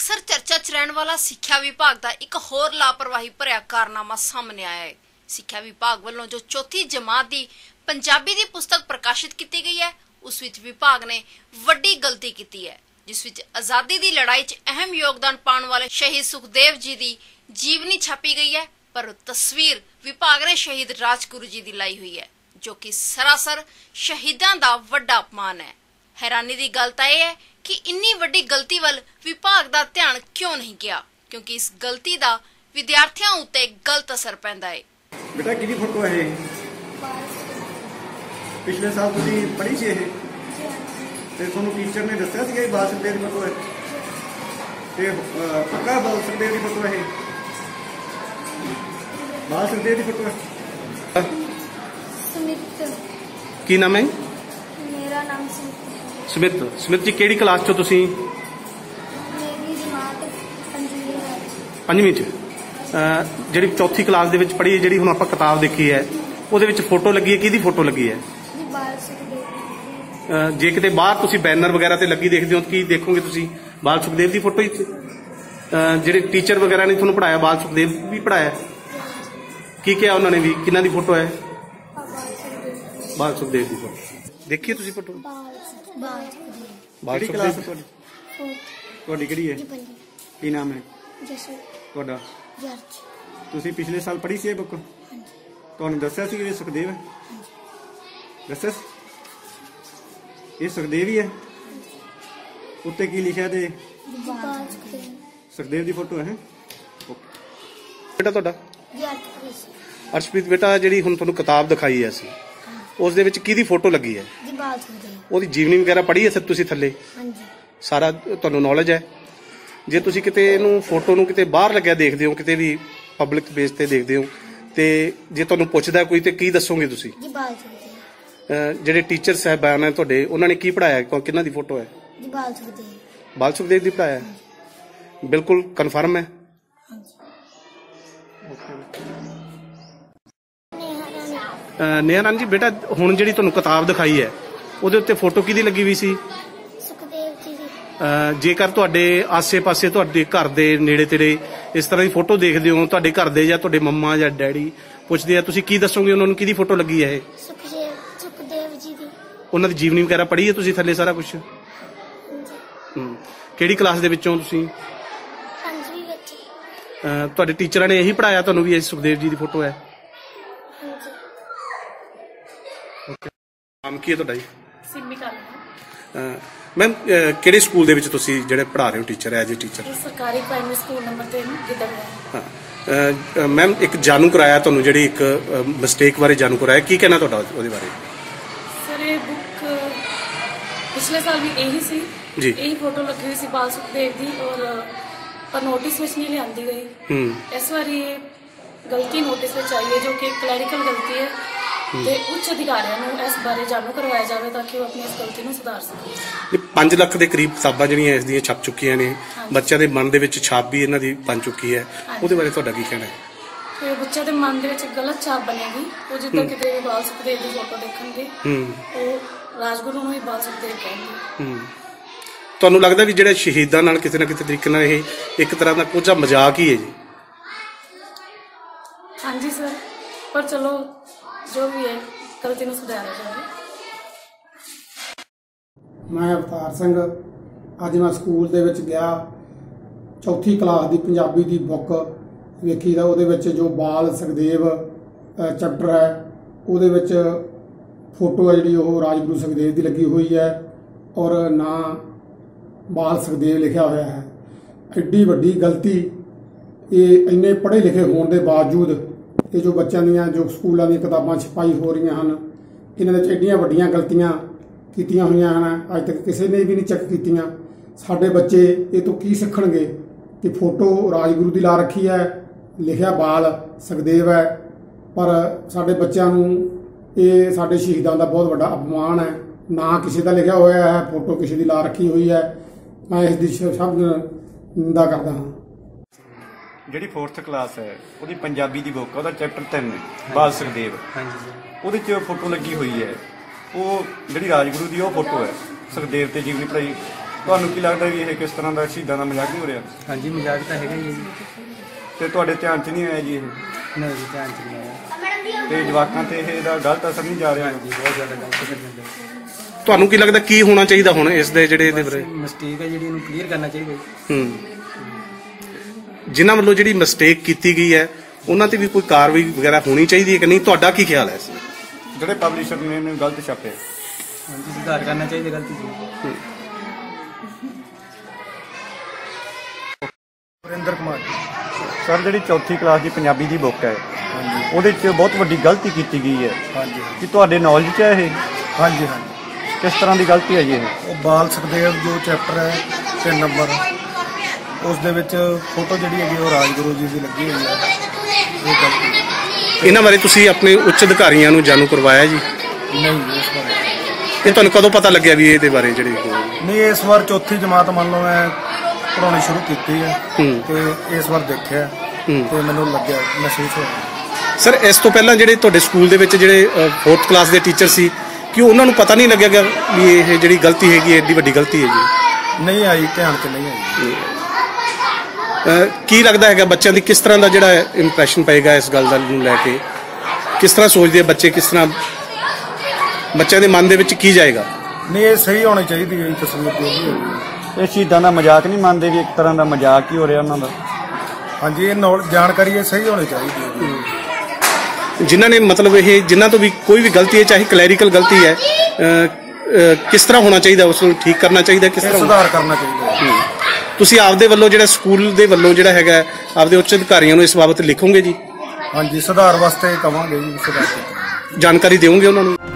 अक्सर चर्चा च रहने वाला सिक्ख्या विभाग का एक होर लापरवाही भरिया कारनामा सामने आया है। सिक्ख्या विभाग वालों जो चौथी जमात की पंजाबी की पुस्तक प्रकाशित की गई है, उस विच विभाग ने वड्डी गलती की है, जिस विच आजादी की लड़ाई च अहम योगदान पाने वाले शहीद सुखदेव जी की जीवनी छापी गई है, पर तस्वीर विभाग ने शहीद राजगुरु जी की लाई हुई है, जो कि सरासर शहीदां दा वड्डा अपमान है। हैरानी की गल तां यह है कि इन्नी वड्डी गलती वल विभाग का ध्यान क्यों नहीं गया, क्योंकि इस गलती का विद्यार्थियों उत्ते गलत असर पैंदा है। बेटा किहदी फोटो है? पिछले साल तुसीं पढ़ी सी ये ते तुहानूं टीचर ने दस्सिया सीगा बाल सुखदेव दी फोटो है ते पक्का बाल सुखदेव दी फोटो है? बाल सुखदेव दी फोटो है? सुमित। की नाम है? मेरा नाम सुमित। सुमित जी किहड़ी क्लास चो तुसीं? मेरी जमात पंजवीं है। पंजवीं च ਜਿਹੜੀ ਚੌਥੀ ਕਲਾਸ ਦੇ ਵਿੱਚ ਪੜ੍ਹੀ ਜਿਹੜੀ ਹੁਣ ਆਪਾਂ ਕਿਤਾਬ ਦੇਖੀ ਹੈ ਉਹਦੇ ਵਿੱਚ ਫੋਟੋ ਲੱਗੀ ਹੈ, ਕਿਹਦੀ ਫੋਟੋ ਲੱਗੀ ਹੈ? ਜੀ ਬਾਲ ਸੁਖਦੇਵ। ਜੇ ਕਿਤੇ ਬਾਹਰ ਤੁਸੀਂ ਬੈਨਰ ਵਗੈਰਾ ਤੇ ਲੱਗੀ ਦੇਖਦੇ ਹੋ ਕੀ ਦੇਖੋਗੇ ਤੁਸੀਂ? ਬਾਲ ਸੁਖਦੇਵ ਦੀ ਫੋਟੋ ਹੀ ਜਿਹੜੇ ਟੀਚਰ ਵਗੈਰਾ ਨੇ ਤੁਹਾਨੂੰ ਪੜਾਇਆ ਬਾਲ ਸੁਖਦੇਵ ਵੀ ਪੜਾਇਆ? ਕੀ ਕਿਹਾ ਉਹਨਾਂ ਨੇ ਵੀ ਕਿਹਨਾਂ ਦੀ ਫੋਟੋ ਹੈ? ਬਾਲ ਸੁਖਦੇਵ ਦੀ ਫੋਟੋ ਦੇਖੀਏ ਤੁਸੀਂ ਫੋਟੋ? ਕਿਹੜੀ ਕਲਾਸ ਤੁਹਾਡੀ? ਤੁਹਾਡੀ ਕਿਹੜੀ ਹੈ? ਕੀ ਨਾਮ ਹੈ ਜਸੂ। ਤੁਹਾਡਾ? ਜਰਜ। ਤੁਸੀਂ ਪਿਛਲੇ ਸਾਲ ਪੜ੍ਹੀ ਸੀ ਇਹ ਬੁੱਕ? ਤੁਹਾਨੂੰ ਦੱਸਿਆ ਸੀ ਕਿ ਇਹ ਸੁਖਦੇਵ ਹੈ? ਦੱਸਿਆ ਸੀ? ਇਹ ਸੁਖਦੇਵ ਹੀ ਹੈ? ਉੱਤੇ ਕੀ ਲਿਖਿਆ ਤੇ? ਬਾਲ ਸੁਖਦੇਵ। ਸੁਖਦੇਵ ਦੀ ਫੋਟੋ ਹੈ? ਬੇਟਾ ਤੁਹਾਡਾ? ਜਰਜ। ਅਰਸ਼ਪ੍ਰੀਤ ਬੇਟਾ ਜਿਹੜੀ ਹੁਣ ਤੁਹਾਨੂੰ ਕਿਤਾਬ ਦਿਖਾਈ ਹੈ ਅਸੀਂ ਉਸ ਦੇ ਵਿੱਚ ਕਿਹਦੀ ਫੋਟੋ ਲੱਗੀ ਹੈ? ਜੀ ਬਾਲ ਸੁਖਦੇਵ। ਉਹਦੀ ਜੀਵਨੀ ਵਗੈਰਾ ਪੜ੍ਹੀ ਹੈ ਸਰ ਤੁਸੀਂ ਥੱਲੇ? ਹਾਂਜੀ। ਸਾਰਾ ਤੁਹਾਨੂੰ ਨੌਲੇਜ ਹੈ? ਜੇ ਤੁਸੀਂ ਕਿਤੇ ਇਹਨੂੰ ਫੋਟੋ ਨੂੰ ਕਿਤੇ ਬਾਹਰ ਲੱਗਿਆ ਦੇਖਦੇ ਹੋ, ਕਿਤੇ ਵੀ ਪਬਲਿਕ ਬੇਸ ਤੇ ਦੇਖਦੇ ਹੋ, ਤੇ ਜੇ ਤੁਹਾਨੂੰ ਪੁੱਛਦਾ ਕੋਈ ਤੇ ਕੀ ਦੱਸੋਗੇ ਤੁਸੀਂ? ਜੀ ਬਾਲ ਸੁਖਦੇਵ। ਜਿਹੜੇ ਟੀਚਰ ਸਾਹਿਬਾਨ ਹੈ ਤੁਹਾਡੇ ਉਹਨਾਂ ਨੇ ਕੀ ਪੜਾਇਆ, ਕਿਹਨਾਂ ਦੀ ਫੋਟੋ ਹੈ? ਜੀ ਬਾਲ ਸੁਖਦੇਵ। ਬਾਲ ਸੁਖਦੇਵ ਦੀ ਪੜਾਇਆ? ਬਿਲਕੁਲ ਕਨਫਰਮ ਹੈ? ਨੇਹਾ ਰਾਣੀ ਜੀ ਬੇਟਾ ਹੁਣ ਜਿਹੜੀ ਤੁਹਾਨੂੰ ਕਿਤਾਬ ਦਿਖਾਈ ਹੈ ਉਹਦੇ ਉੱਤੇ ਫੋਟੋ ਕਿਹਦੀ ਲੱਗੀ ਹੋਈ ਸੀ? ਸੁਖਦੇਵ ਜੀ ਦੀ। ਜੇਕਰ ਤੁਹਾਡੇ ਆਸੇ-ਪਾਸੇ ਤੁਹਾਡੇ ਘਰ ਦੇ ਨੇੜੇ ਤੇੜੇ ਇਸ ਤਰ੍ਹਾਂ ਦੀ ਫੋਟੋ ਦੇਖਦੇ ਹੋ, ਤੁਹਾਡੇ ਘਰ ਦੇ ਜਾਂ ਤੁਹਾਡੇ ਮੰਮਾ ਜਾਂ ਡੈਡੀ ਪੁੱਛਦੇ ਆ, ਤੁਸੀਂ ਕੀ ਦੱਸੋਗੇ ਉਹਨਾਂ ਨੂੰ? ਕਿਹਦੀ ਫੋਟੋ ਲੱਗੀ ਹੈ ਇਹ? ਸੁਖਦੇਵ ਜੀ ਦੀ। ਉਹਨਾਂ ਦੀ ਜੀਵਨੀ ਵਗੈਰਾ ਪੜ੍ਹੀ ਹੈ ਤੁਸੀਂ ਥੱਲੇ ਸਾਰਾ ਕੁਝ? ਕਿਹੜੀ ਕਲਾਸ ਦੇ ਵਿੱਚੋਂ ਤੁਸੀਂ? ਪੰਜਵੀਂ ਵਿੱਚ। ਤੁਹਾਡੇ ਟੀਚਰਾਂ ਨੇ ਇਹੀ ਪੜ੍ਹਾਇਆ ਤੁਹਾਨੂੰ ਵੀ ਇਹ ਸੁਖਦੇਵ ਜੀ ਦੀ ਫੋਟੋ ਹੈ? ਨਾਮ ਕੀ ਹੈ ਤੁਹਾਡਾ ਜੀ? ਸਿੰਮੀ ਕਾਲੂ। ਮੈਮ ਕਿਹੜੇ ਸਕੂਲ ਦੇ ਵਿੱਚ ਤੁਸੀਂ ਜਿਹੜੇ ਪੜ੍ਹਾ ਰਹੇ ਹੋ ਟੀਚਰ ਐਜ ਏ ਟੀਚਰ? ਸਰਕਾਰੀ ਪ੍ਰਾਇਮਰੀ ਸਕੂਲ ਨੰਬਰ 3 ਗਿੱਦੜਬਾਹਾ। ਹਾਂ ਮੈਮ ਇੱਕ ਜਾਣੂ ਕਰਾਇਆ ਤੁਹਾਨੂੰ ਜਿਹੜੀ ਇੱਕ ਮਿਸਟੇਕ ਬਾਰੇ ਜਾਣੂ ਕਰਾਇਆ, ਕੀ ਕਹਿਣਾ ਤੁਹਾਡਾ ਉਹਦੇ ਬਾਰੇ? ਸਰ ਇਹ ਬੁੱਕ ਪਿਛਲੇ ਸਾਲ ਵੀ ਇਹੀ ਸੀ ਜੀ, ਇਹੀ ਫੋਟੋ ਲੱਗੀ ਹੋਈ ਸੀ ਬਾਲ ਸੁਖਦੇਵ ਦੀ, ਔਰ ਪਰ ਨੋਟਿਸ ਵਿੱਚ ਨਹੀਂ ਲਿਆਂਦੀ ਗਈ। ਇਸ ਵਾਰੀ ਇਹ ਗਲਤੀ ਨੋਟਿਸ ਵਿੱਚ ਆਈ ਹੈ, ਜੋ ਕਿ ਕਲੈਰੀਕਲ ਗਲਤੀ ਹੈ, ਤੇ ਉੱਚ ਅਧਿਕਾਰੀਆਂ ਨੂੰ ਇਸ ਬਾਰੇ ਜਾਣੂ ਕਰਵਾਇਆ ਜਾਵੇ ਤਾਂ ਕਿ ਉਹ ਆਪਣੀ ਇਸ ਗਲਤੀ ਨੂੰ ਸੁਧਾਰ ਸਕਣ। 5 ਲੱਖ ਦੇ ਕਰੀਬ ਕਿਤਾਬਾਂ ਜਿਹੜੀਆਂ ਇਸ ਦੀਆਂ ਛਪ ਚੁੱਕੀਆਂ ਨੇ, ਬੱਚਿਆਂ ਦੇ ਮਨ ਦੇ ਵਿੱਚ ਛਾਪ ਵੀ ਇਹਨਾਂ ਦੀ ਬਣ ਚੁੱਕੀ ਹੈ, ਉਹਦੇ ਬਾਰੇ ਤੁਹਾਡਾ ਕੀ ਕਹਿਣਾ ਹੈ? ਤੇ ਬੱਚਿਆਂ ਦੇ ਮਨ ਦੇ ਵਿੱਚ ਗਲਤ ਛਾਪ ਬਣੇਗੀ, ਉਹ ਜਿੱਦਾਂ ਕਿਤੇ ਵੀ ਬਾਲ ਸੁਖਦੇਵ ਦੀ ਫੋਟੋ ਦੇਖਣਗੇ ਉਹ ਰਾਜਗੁਰੂ ਨੂੰ ਹੀ ਬਾਲ ਸੁਖਦੇਵ ਕਹਿਣਗੇ। ਤੁਹਾਨੂੰ ਲੱਗਦਾ ਵੀ ਜਿਹੜੇ ਸ਼ਹੀਦਾਂ ਨਾਲ ਕਿਸੇ ਨਾ ਕਿਸੇ ਤਰੀਕੇ ਨਾਲ ਇਹ ਇੱਕ ਤਰ੍ਹਾਂ ਦਾ ਕੋਝਾ ਮਜ਼ਾਕ ਹੀ ਹੈ ਜੀ? ਹਾਂਜੀ ਸਰ, ਪਰ ਚਲੋ ਜੋ ਵੀ ਹੈ ਗਲਤੀ ਨੂੰ ਸੁਧਾਰਿਆ ਜਾਵੇ। ਮੈਂ ਅਵਤਾਰ ਸਿੰਘ। ਅੱਜ ਮੈਂ ਸਕੂਲ ਦੇ ਵਿੱਚ ਗਿਆ, ਚੌਥੀ ਕਲਾਸ ਦੀ ਪੰਜਾਬੀ ਦੀ ਬੁੱਕ ਵੇਖੀ ਤਾਂ ਉਹਦੇ ਵਿੱਚ ਜੋ ਬਾਲ ਸੁਖਦੇਵ ਚੈਪਟਰ ਹੈ ਉਹਦੇ ਵਿੱਚ ਫੋਟੋ ਹੈ ਜਿਹੜੀ ਉਹ ਰਾਜਗੁਰੂ ਸੁਖਦੇਵ ਦੀ ਲੱਗੀ ਹੋਈ ਹੈ, ਔਰ ਨਾਂ ਬਾਲ ਸੁਖਦੇਵ ਲਿਖਿਆ ਹੋਇਆ ਹੈ। ਐਡੀ ਵੱਡੀ ਗਲਤੀ, ਇਹ ਇੰਨੇ ਪੜ੍ਹੇ ਲਿਖੇ ਹੋਣ ਦੇ ਬਾਵਜੂਦ ਇਹ ਜੋ ਬੱਚਿਆਂ ਦੀਆਂ ਜੋ ਸਕੂਲਾਂ ਦੀਆਂ ਕਿਤਾਬਾਂ ਛਪਾਈ ਹੋ ਰਹੀਆਂ ਹਨ, ਇਹਨਾਂ ਵਿੱਚ ਐਡੀਆਂ ਵੱਡੀਆਂ ਗਲਤੀਆਂ ਕੀਤੀਆਂ ਹੋਈਆਂ ਹਨ, ਅੱਜ ਤੱਕ ਕਿਸੇ ਨੇ ਵੀ ਨਹੀਂ ਚੈੱਕ ਕੀਤੀਆਂ। ਸਾਡੇ ਬੱਚੇ ਇਹ ਤੋਂ ਕੀ ਸਿੱਖਣਗੇ ਕਿ ਫੋਟੋ ਰਾਜਗੁਰੂ ਦੀ ਲਾ ਰੱਖੀ ਹੈ, ਲਿਖਿਆ ਬਾਲ ਸੁਖਦੇਵ ਹੈ, ਪਰ ਸਾਡੇ ਬੱਚਿਆਂ ਨੂੰ ਇਹ ਸਾਡੇ ਸ਼ਹੀਦਾਂ ਦਾ ਬਹੁਤ ਵੱਡਾ ਅਪਮਾਨ ਹੈ। ਨਾ ਕਿਸੇ ਦਾ ਲਿਖਿਆ ਹੋਇਆ ਹੈ, ਫੋਟੋ ਕਿਸੇ ਦੀ ਲਾ ਰੱਖੀ ਹੋਈ ਹੈ। ਮੈਂ ਇਸ ਦੀ ਸਭ ਨਿੰਦਾ ਕਰਦਾ ਹਾਂ। ਜਿਹੜੀ 4th ਕਲਾਸ ਹੈ ਉਹਦੀ ਪੰਜਾਬੀ ਦੀ ਬੁੱਕ, ਉਹਦਾ ਚੈਪਟਰ 3 ਬਾਲ ਸੁਖਦੇਵ, ਉਹਦੇ 'ਚ ਫੋਟੋ ਲੱਗੀ ਹੋਈ ਹੈ, ਉਹ ਜਿਹੜੀ ਰਾਜਗੁਰੂ ਦੀ ਉਹ ਫੋਟੋ ਹੈ। ਸੁਖਦੇਵ ਤੇ ਜੀਵਨੀ ਪੜ੍ਹਾਈ ਤੁਹਾਨੂੰ ਕੀ ਲੱਗਦਾ ਵੀ ਇਹ ਕਿਸ ਤਰ੍ਹਾਂ ਦਾ ਸ਼ਹੀਦਾਂ ਦਾ ਮਜ਼ਾਕ ਨਹੀਂ ਹੋ ਰਿਹਾ? ਹਾਂਜੀ ਮਜ਼ਾਕ ਤਾਂ ਹੈਗਾ ਹੀ ਹੈ ਜੀ। ਤੇ ਤੁਹਾਡੇ ਧਿਆਨ 'ਚ ਨਹੀਂ ਆਇਆ ਜੀ ਇਹ? ਨਹੀਂ ਜੀ ਧਿਆਨ ਚ ਨਹੀਂ ਆਇਆ। ਤੇ ਜਵਾਕਾਂ ਤੇ ਇਹਦਾ ਗਲਤ ਅਸਰ ਨਹੀਂ ਜਾ ਰਿਹਾ? ਜੀ ਬਹੁਤ ਜ਼ਿਆਦਾ ਗਲਤ ਕਰ ਦਿੰਦੇ। ਤੁਹਾਨੂੰ ਕੀ ਲੱਗਦਾ ਕੀ ਹੋਣਾ ਚਾਹੀਦਾ ਹੁਣ ਇਸ ਦੇ ਜਿਹੜੇ ਇਹਦੇ ਬਾਰੇ? ਮਿਸਟੇਕ ਹੈ ਜਿਹੜੀ ਇਹਨੂੰ ਕਲੀਅਰ ਕਰਨਾ ਚਾਹੀਦਾ ਜੀ। ਜਿਨ੍ਹਾਂ ਵੱਲੋਂ ਜਿਹੜੀ ਮਿਸਟੇਕ ਕੀਤੀ ਗਈ ਹੈ ਉਹਨਾਂ ਤੇ ਵੀ ਕੋਈ ਕਾਰਵਾਈ ਵਗੈਰਾ ਹੋਣੀ ਚਾਹੀਦੀ ਹੈ ਕਿ ਨਹੀਂ? ਤੁਹਾਡਾ ਕੀ ਖਿਆਲ ਹੈ ਇਸ ਵਿੱਚ? ਜਿਹੜੇ ਪਬਲਿਸ਼ਰ ਨੇ ਇਹਨੂੰ ਗਲਤ ਛਾਪਿਆ? ਹਾਂਜੀ ਸੁਧਾਰ ਕਰਨਾ ਚਾਹੀਦਾ ਗਲਤੀ ਜੀ। ਵਰਿੰਦਰ ਕੁਮਾਰ ਸਰ, ਜਿਹੜੀ ਚੌਥੀ ਕਲਾਸ ਦੀ ਪੰਜਾਬੀ ਦੀ ਬੁੱਕ ਹੈ ਉਹਦੇ 'ਚ ਬਹੁਤ ਵੱਡੀ ਗਲਤੀ ਕੀਤੀ ਗਈ ਹੈ। ਹਾਂਜੀ ਕੀ ਤੁਹਾਡੇ ਨੌਲੇਜ 'ਚ ਹੈ ਇਹ? ਹਾਂਜੀ ਹਾਂਜੀ। ਕਿਸ ਤਰ੍ਹਾਂ ਦੀ ਗਲਤੀ ਹੈ ਜੀ ਇਹ? ਉਹ ਬਾਲ ਸੁਖਦੇਵ ਜੋ ਚੈਪਟਰ ਹੈ 3 ਨੰਬਰ, ਉਸ ਦੇ ਵਿੱਚ ਫੋਟੋ ਜਿਹੜੀ ਹੈਗੀ ਉਹ ਰਾਜਗੁਰੂ ਜੀ ਦੀ ਲੱਗੀ ਹੋਈ ਹੈ। ਇਹ ਗਲਤੀ ਇਹਨਾਂ ਬਾਰੇ ਤੁਸੀਂ ਆਪਣੇ ਉੱਚ ਅਧਿਕਾਰੀਆਂ ਨੂੰ ਜਾਣੂ ਕਰਵਾਇਆ ਜੀ? ਨਹੀਂ ਇਸ ਵਾਰ ਇਹ ਤੁਹਾਨੂੰ ਕਦੋਂ ਪਤਾ ਲੱਗਿਆ ਵੀ ਇਹਦੇ ਬਾਰੇ ਜਿਹੜੇ ਨਹੀਂ। ਇਸ ਵਾਰ ਚੌਥੀ ਜਮਾਤ ਮੰਨ ਲਓ ਮੈਂ ਪੜ੍ਹਾਉਣੀ ਸ਼ੁਰੂ ਕੀਤੀ ਹੈ ਤੇ ਇਸ ਵਾਰ ਦੇਖਿਆ ਤੇ ਮੈਨੂੰ ਲੱਗਿਆ, ਮਹਿਸੂਸ ਹੋਇਆ। ਸਰ ਇਸ ਤੋਂ ਪਹਿਲਾਂ ਜਿਹੜੇ ਤੁਹਾਡੇ ਸਕੂਲ ਦੇ ਵਿੱਚ ਜਿਹੜੇ 4th ਕਲਾਸ ਦੇ ਟੀਚਰ ਸੀ ਕਿ ਉਹਨਾਂ ਨੂੰ ਪਤਾ ਨਹੀਂ ਲੱਗਿਆ ਗਿਆ ਵੀ ਇਹ ਜਿਹੜੀ ਗਲਤੀ ਹੈਗੀ ਹੈ ਏਡੀ ਵੱਡੀ ਗਲਤੀ ਹੈ ਜੀ? ਨਹੀਂ ਆਈ, ਧਿਆਨ 'ਚ ਨਹੀਂ ਆਈ। ਕੀ ਲੱਗਦਾ ਹੈਗਾ ਬੱਚਿਆਂ ਦੀ ਕਿਸ ਤਰ੍ਹਾਂ ਦਾ ਜਿਹੜਾ ਇੰਪ੍ਰੈਸ਼ਨ ਪਏਗਾ ਇਸ ਗੱਲ ਦਾ ਨੂੰ ਲੈ ਕੇ? ਕਿਸ ਤਰ੍ਹਾਂ ਸੋਚਦੇ ਆ ਬੱਚੇ, ਕਿਸ ਤਰ੍ਹਾਂ ਬੱਚਿਆਂ ਦੇ ਮਨ ਦੇ ਵਿੱਚ ਕੀ ਜਾਏਗਾ? ਨਹੀਂ ਇਹ ਸਹੀ ਹੋਣੀ ਚਾਹੀਦੀ ਹੈ ਤਸਵੀਰ ਜੋ ਵੀ ਹੋਈ। ਇਹ ਸ਼ਹੀਦਾਂ ਦਾ ਮਜ਼ਾਕ ਨਹੀਂ ਮੰਨਦੇ ਵੀ ਇੱਕ ਤਰ੍ਹਾਂ ਦਾ ਮਜ਼ਾਕ ਹੀ ਹੋ ਰਿਹਾ ਉਹਨਾਂ ਦਾ? ਹਾਂਜੀ ਇਹ ਜਾਣਕਾਰੀ ਇਹ ਸਹੀ ਹੋਣੀ ਚਾਹੀਦੀ ਹੈ। ਜਿਨ੍ਹਾਂ ਨੇ ਮਤਲਬ ਇਹ ਜਿਨ੍ਹਾਂ ਤੋਂ ਵੀ ਕੋਈ ਵੀ ਗਲਤੀ ਹੈ, ਚਾਹੇ ਕਲੈਰੀਕਲ ਗਲਤੀ ਹੈ, ਕਿਸ ਤਰ੍ਹਾਂ ਹੋਣਾ ਚਾਹੀਦਾ, ਉਸ ਨੂੰ ਠੀਕ ਕਰਨਾ ਚਾਹੀਦਾ, ਕਿਸ ਤਰ੍ਹਾਂ ਸੁਧਾਰ ਕਰਨਾ ਚਾਹੀਦਾ ਹੈ। ਤੁਸੀਂ ਆਪਦੇ ਵੱਲੋਂ ਜਿਹੜਾ ਸਕੂਲ ਦੇ ਵੱਲੋਂ ਜਿਹੜਾ ਹੈਗਾ ਆਪਦੇ ਉੱਚ ਅਧਿਕਾਰੀਆਂ ਨੂੰ ਇਸ ਬਾਬਤ ਲਿਖੋਗੇ ਜੀ? ਹਾਂਜੀ ਸੁਧਾਰ ਵਾਸਤੇ ਕਵਾਂਗੇ ਜੀ, ਸੁਧਾਰ ਜਾਣਕਾਰੀ ਦਿਓਗੇ ਉਹਨਾਂ ਨੂੰ?